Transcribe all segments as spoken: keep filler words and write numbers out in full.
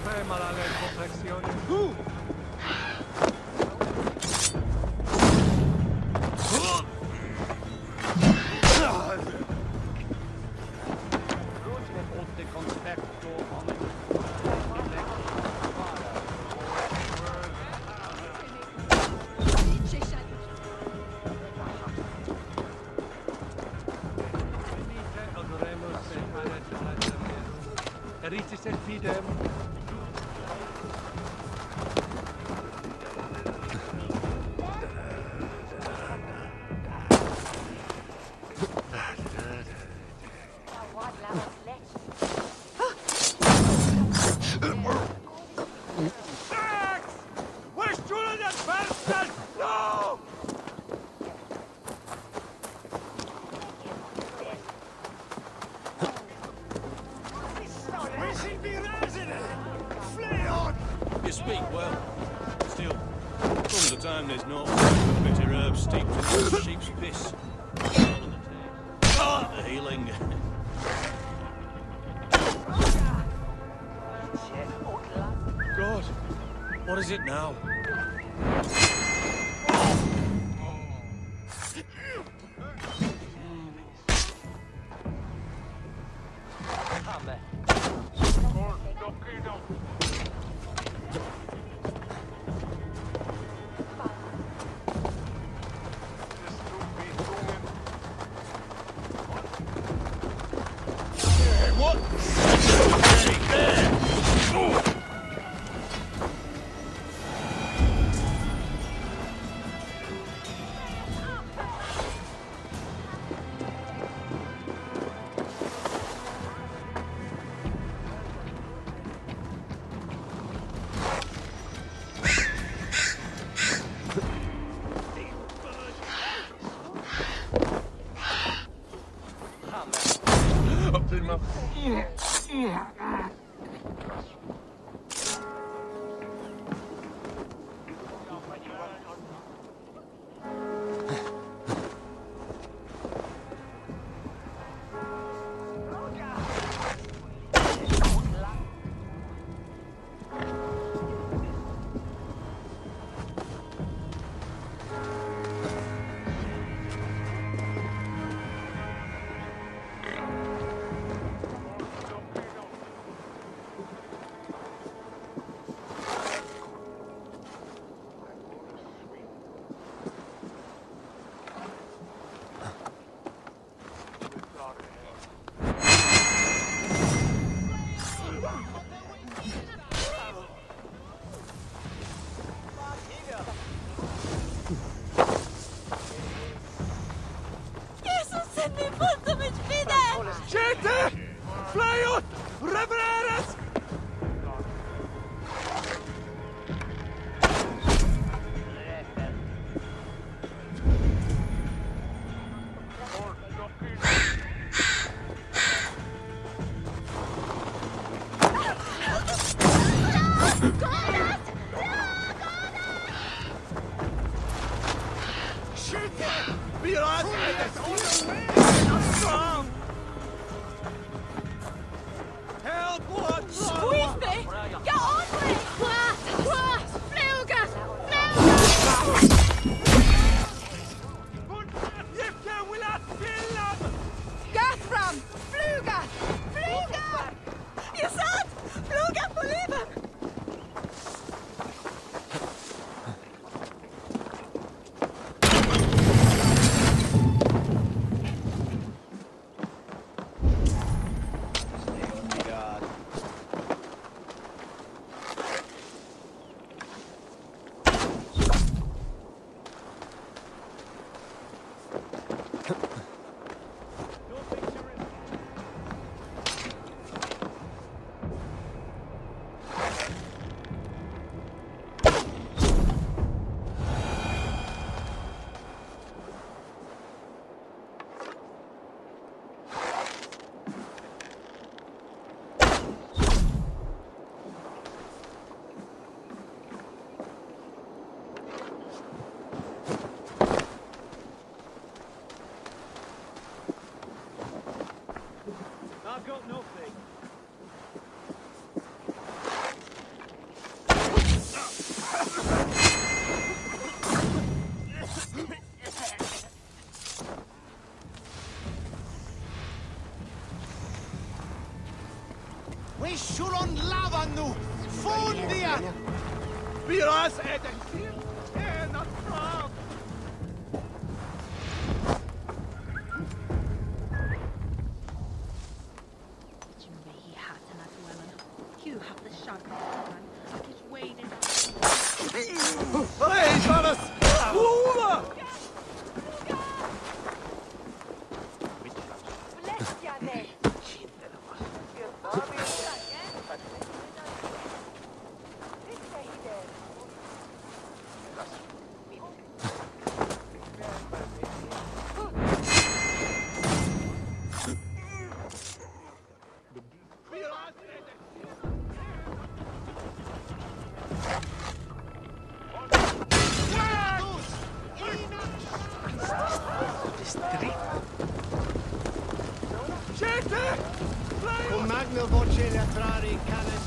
Ferma la confezione. Uh! Ricis et fidem. You speak well. Still, comes a time there's no bitter herbs steeped in sheep's piss. The healing. God, what is it now? lavanu! Fondia! Biras eden til en at frag. You have the shark man. It's waiting. Hey, Varas! Lula! Con magno voce latrare in cane.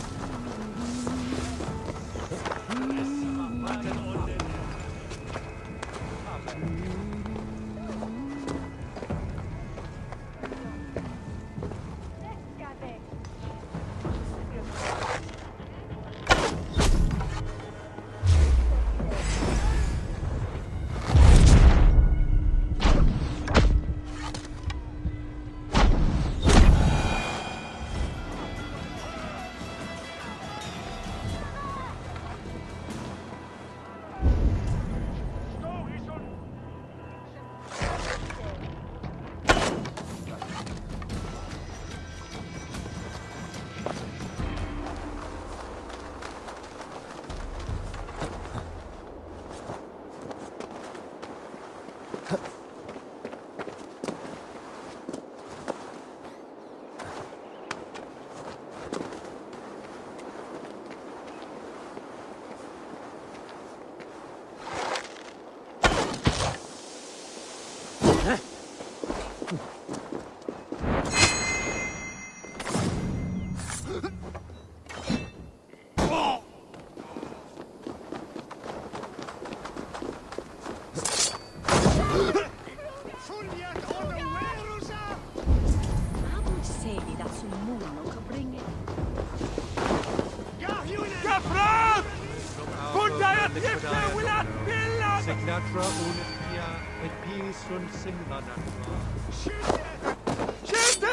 Signatra unica et pis sunt simulacra. Scende!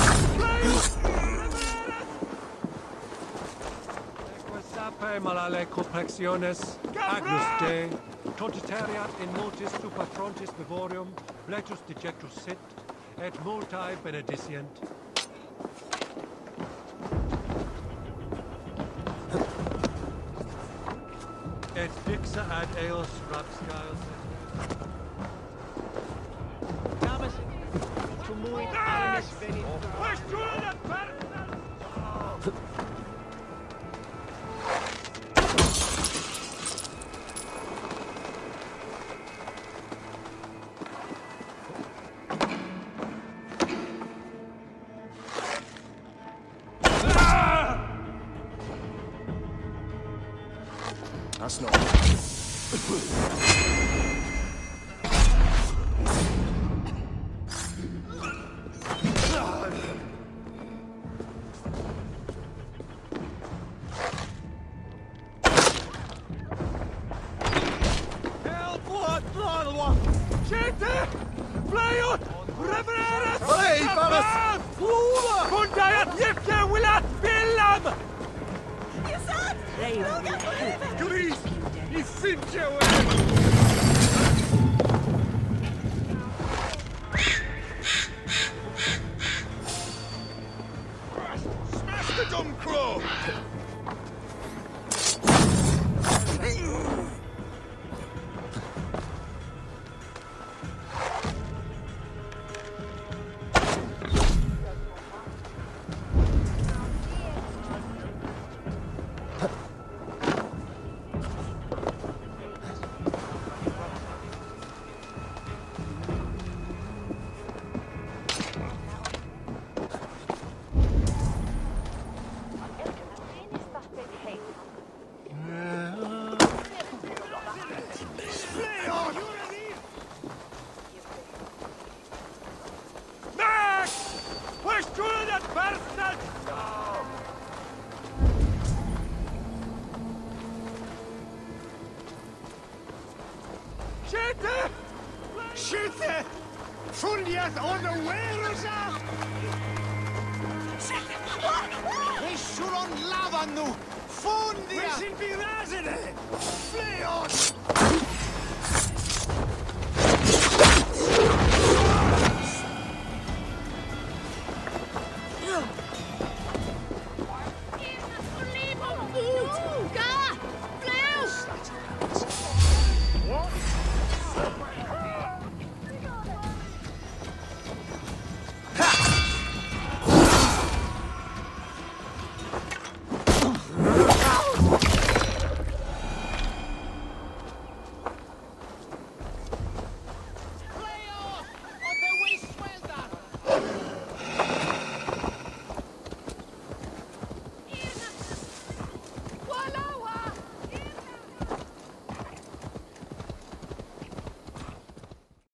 Eque sape malale complexiones, agnus Dei, totitariat in multis tu patrontis vivorium, flectus dejectus sit, et multae benedicient. Et fixa ad eos rapscales. Damas, tumuit animus venit. Questulet per... That's not. Help what blood! Scende! Flyut! Revereres! Hey, Varas! Lula! Kundayat Yifte Willat Billam! Gris! I sincewe! Smash the dumb crow! Skytte! Fundiat on the Werusa! Essuron lavannu! Fundiat! Visin pirasene! Fleon! Ga! Blew! What?